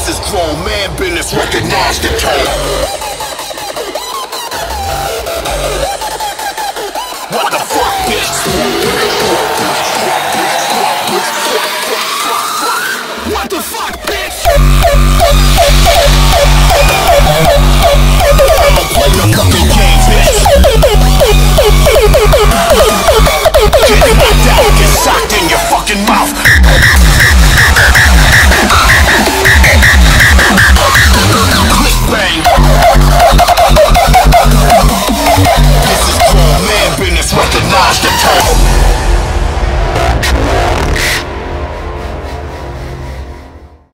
is grown man business, recognize the tone. What the fuck, bitch?